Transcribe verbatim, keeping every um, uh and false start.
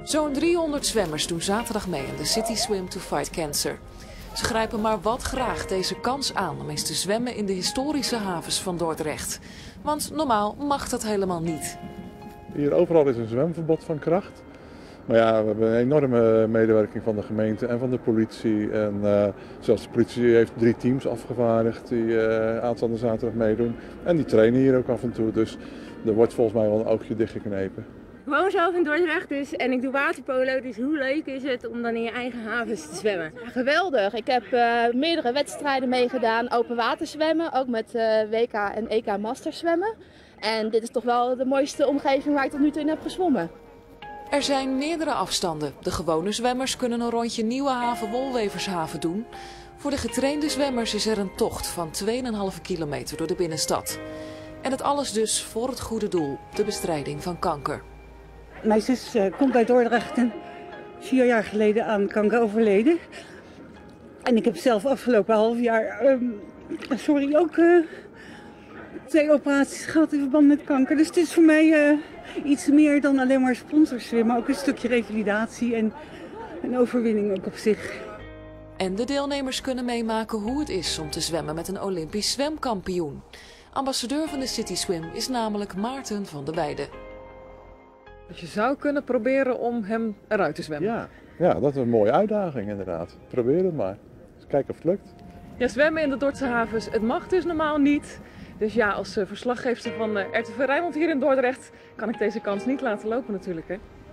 Zo'n driehonderd zwemmers doen zaterdag mee aan de City Swim to Fight Cancer. Ze grijpen maar wat graag deze kans aan om eens te zwemmen in de historische havens van Dordrecht. Want normaal mag dat helemaal niet. Hier overal is een zwemverbod van kracht. Maar ja, we hebben een enorme medewerking van de gemeente en van de politie. En uh, zelfs de politie heeft drie teams afgevaardigd die uh, aanstaande zaterdag meedoen. En die trainen hier ook af en toe, dus er wordt volgens mij wel een oogje dichtgeknepen. Ik woon zelf in Dordrecht dus en ik doe waterpolo, dus hoe leuk is het om dan in je eigen havens te zwemmen? Ja, geweldig. Ik heb uh, meerdere wedstrijden meegedaan, open water zwemmen, ook met uh, W K en E K Masters zwemmen. En dit is toch wel de mooiste omgeving waar ik tot nu toe in heb gezwommen. Er zijn meerdere afstanden. De gewone zwemmers kunnen een rondje Nieuwehaven-Wolwevershaven doen. Voor de getrainde zwemmers is er een tocht van twee komma vijf kilometer door de binnenstad. En het alles dus voor het goede doel, de bestrijding van kanker. Mijn zus uh, komt uit Dordrecht en vier jaar geleden aan kanker overleden. En ik heb zelf afgelopen half jaar, um, sorry, ook uh, twee operaties gehad in verband met kanker. Dus het is voor mij uh, iets meer dan alleen maar sponsorswim, maar ook een stukje revalidatie en een overwinning ook op zich. En de deelnemers kunnen meemaken hoe het is om te zwemmen met een Olympisch zwemkampioen. Ambassadeur van de City Swim is namelijk Maarten van der Weijden. Dus je zou kunnen proberen om hem eruit te zwemmen? Ja, ja, dat is een mooie uitdaging inderdaad. Probeer het maar. Dus kijken of het lukt. Ja, zwemmen in de Dordtse havens, het mag dus normaal niet. Dus ja, als verslaggever van R T V Rijnmond hier in Dordrecht kan ik deze kans niet laten lopen natuurlijk, hè?